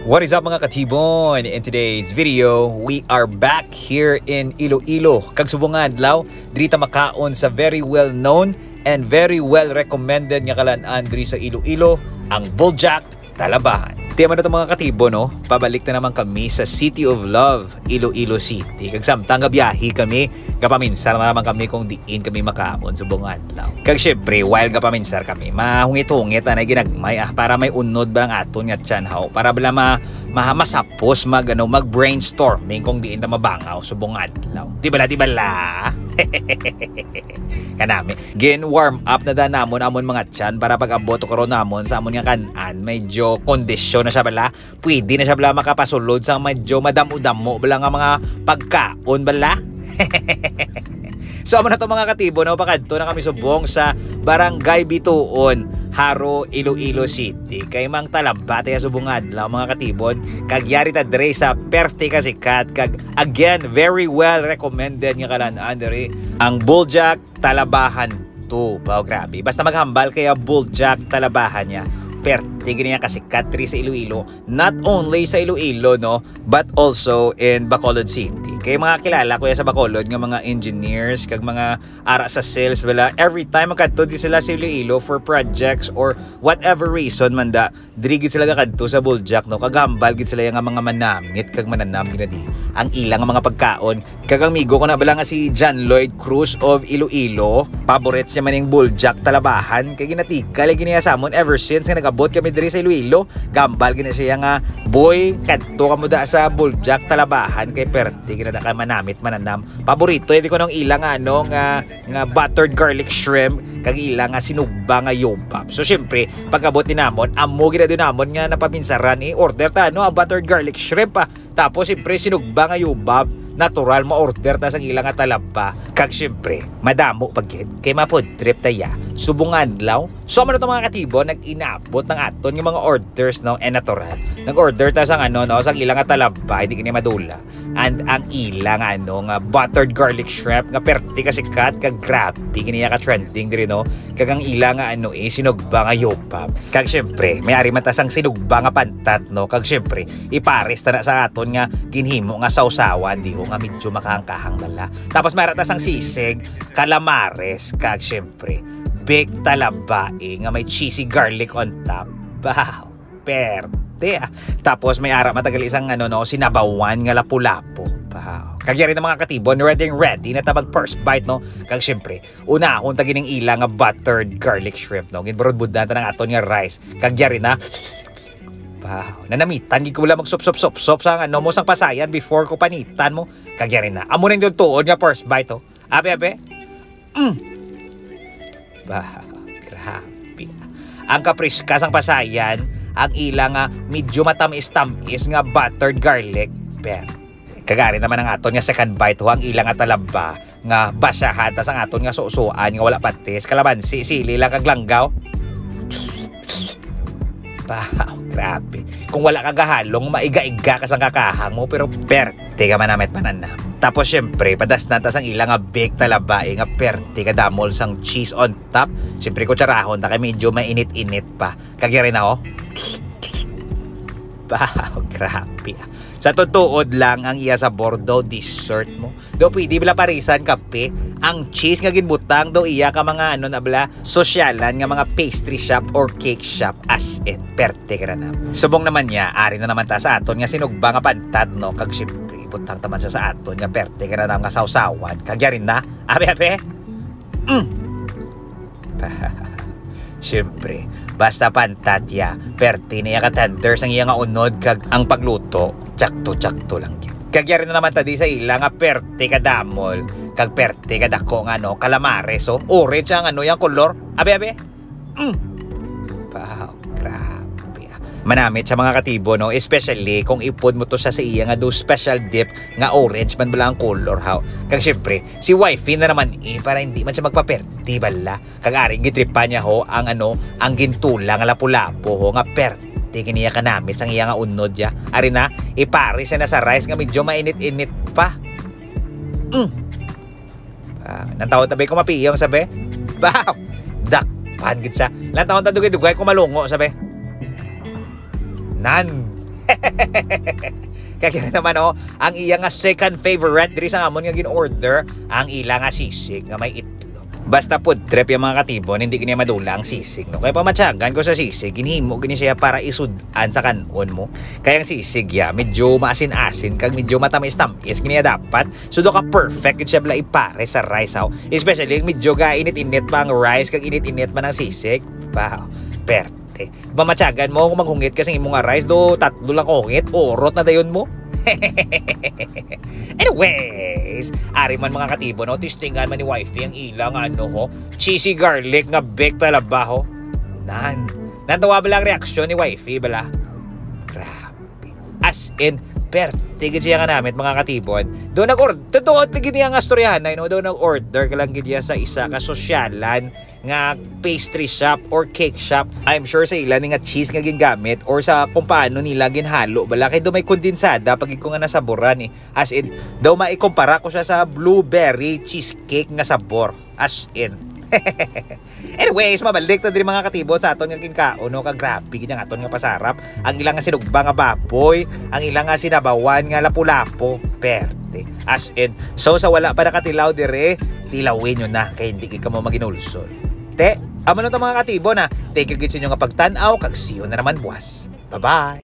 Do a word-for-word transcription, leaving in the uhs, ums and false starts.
What is up mga katibon? In today's video, we are back here in Iloilo. Kag subong nga adlaw, diri ta makaon sa very well known and very well recommended nga kalan-an diri sa Iloilo, ang Buljak Talabahan. Tema na ito mga katibo, no? Pabalik na naman kami sa City of Love, Iloilo City. Kag samtang gabiyahe kami, kapaminsar na naman kami kung diin kami makaon sa buong adlaw. Kag syempre, while kapaminsar kami, mahungit-hungit na ginagmay ah, para may unod ba lang aton nga tiyanhaw, para bala ma mahamasapos mag ano mag brainstorming kung diin ta mabangaw sa buong adlaw. Di bala di bala. Kanami gin warm up na da namon amon mga tiyan para pag abot karon namon sa amon nga kanan medyo kondisyon na siya bala, pwede na siya bala makapasulod sa medyo madamo-damo bala nga mga pagkaon bala. So amo na to mga katibo, no, pakadto na kami subong sa Barangay Bituon, Haro, Iloilo City. Kay mang talabate ya subong adlaw mga katibon, kag yari ta dre sa perte ka sikat, kag again very well recommended nga kalan-an dere ang Buljak Talabahan to. Wow, grabe. Basta maghambal kaya Buljak Talabahan niya. Perte gini nga kasikat diri sa Iloilo, not only sa Iloilo, no, but also in Bacolod City. Kay mga kilala ko ya sa Bacolod nga mga engineers kag mga ara sa sales bala, every time makadto di sila sa Iloilo for projects or whatever reason man da, diri gid sila kadto sa Buljak, no, kagambal gid sila nga mga manamit kag mananam gid di ang ilang nga mga pagkaon. Kag amigo ko na bala nga si John Lloyd Cruz of Iloilo, paborito siya man yung Buljak Talabahan, kay ginatikal gini sa amon ever since nga nagabot kami diri sa Iloilo. Gambal gina siya nga, boy, kadto ka mo da sa Buljak Talabahan kay perte gina da ka manamit mananam. Paborito edi ko nung ilang ano nga nga buttered garlic shrimp kag ilang nga sinugba nga yobab. So syempre, pagabot ni namon, amo gina din namon nga napapinsaran i order ta no, buttered garlic shrimp pa. Tapos syempre sinugba nga yobab, natural ma-order ta sa ilang nga talaba. Kag syempre, madamo pagkit kay mapod trip taya subong adlaw. So man to mga katibo, nag-inabot ng aton yung mga orders, no, and natural. Nag-order ta sang ano, no, sang ilang nga talaba, hindi kini madula. And ang ilang ano nga buttered garlic shrimp nga perti ka sikat kag grabe kini ka trending diri, no. Kag ang ilang nga ano eh sinugba nga yobab. Kag syempre, may ari man ta sang sinugba nga pantat, no. Kag syempre, ipares ta na sa aton nga ginhimo nga sausawan di nga medyo makahangkahang bala. Tapos mayroon ta sang sisig, calamares, kag syempre baked talabae nga may cheesy garlic on top. Wow, perte ah. Tapos may ara matagal isang ano, no, sinabawan nga lapu-lapu. Wow. Kag yari na mga katibon, ready ready na ta mag first bite, no. Kag syempre, una akong tagining ilang nga buttered garlic shrimp, no. Ginbrod-budan ta ng aton nga rice. Kag yari na, wow, nanamitan, gid ko wala mag-sop-sop-sop-sop sa ano mo sang pasayan before ko panitan mo. Kagya rin na. Amo rin yung tuon nga first bite, oh. Ape, ape. Mm. Wow, grabe. Ang kapriska sang pasayan, ang ilang nga medyo matamis-tamis nga buttered garlic. Pero, kagari naman ang aton nga second bite, ho, ang ilang nga talaba nga basyahan, tas ang aton nga susuan nga wala patis, kalamansi, sili lang kag langgaw. Wow, grabe. Kung wala ka gahalong, maiga-iga ka sa kakahang mo, pero perte ka manamit mananam. Tapos syempre, padas na tas ang ilang nga baked talabae nga perte ka damol sang cheese on top. Syempre, kutsarahon na kay medyo mainit-init pa. Kagya rin ako. Wow, grabe. Sa tutuod lang ang iya sa Bordeaux dessert mo. Do pwede bala parisan kape. Ang cheese nga ginbutang do iya ka mga ano na bala sosyalan nga mga pastry shop or cake shop, as in perte ka na. Subong naman niya, ari na naman ta sa aton nga sinugba nga pantad, no, kag syempre butang taman sa sa aton nga perte ka na nga sausawan. Kagya rin na. Ape ape. Mm. Siyempre, basta pantatya, perti niya ka-tender sang iya nga unod kag ang pagluto, tsakto-tsakto lang yan. Kagya rin na naman tadi sa ila nga perti ka damol, kag perti ka dako nga ano, calamares, so orange ang ano yung kolor. Abe, abe. Mm. Wow, grabe. Manamit sa mga katibo, no, especially kung ipod mo to sa sa iya nga do special dip nga orange man bala ang color, how. Kag syempre, si wifey na naman eh, para hindi man siya magpaperti bala. Kag aring gitripa niya ho ang ano, ang gintula nga lapu-lapu ho nga perti kiniya kanamit sang iya nga unod ya. Ari na, ipares na sa rice nga medyo mainit-init pa. Mm. Ah, nang taon tabi ko mapiyong sabi. Wow, dakpan gid sa. Nang taon ta dugay-dugay ko malungo sabi. Nan. Kaya naman oh, ang iya nga second favorite diri sa amon nga gin-order, ang ila nga sisig nga may itlog. Basta food trip yung mga katibon, hindi kini madula ang sisig, no? Kaya pamatsagan ko sa sisig, ginhimo gini siya para isudan sa kanon mo. Kaya ang sisig ya, medyo maasin-asin, kag medyo matamis-tamis, kini dapat. So do ka perfect, kaya siya bala ipare sa rice, how? Especially, medyo ga init-init pa ang rice, kag init-init man ang sisig. Wow, perte. Pamatsagan mo kung maghungit kasi imong nga rice, do tatlo lang hungit, orot na dayon mo. Anyways, ari man mga katibo, no, tistingan man ni wifey ang ilang ano ho, cheesy garlic nga bake talabaho. Nan, nantawa ba lang reaksyon ni wifey bala? Grabe. As in, pertigid siya nga namin mga katibon. Doon nag-order, totoo, tigid niya nga storyahan na, no? Doon nag-order ka lang gid sa isa ka sosyalan nga pastry shop or cake shop. I'm sure sa ilan nga cheese nga gingamit or sa kung paano nila ginhalo bala kay do may kondensada pag ko nga nasaboran eh. As in, daw maikumpara ko siya sa blueberry cheesecake nga sabor. As in. Anyways, mabalik na din mga katibot sa aton nga kinkaon, no, kagrabe gid ang aton nga pasarap. Ang ilang nga sinugba nga baboy, ang ilang nga sinabawan nga lapu-lapo, perte. As in, so sa wala pa nakatilaw dire, tilawin nyo na kay hindi ka mo maginulsol. Te, amo na to mga katibo na. Thank you gid sa inyo nga pagtan-aw, kag see you na naman buwas. Bye-bye.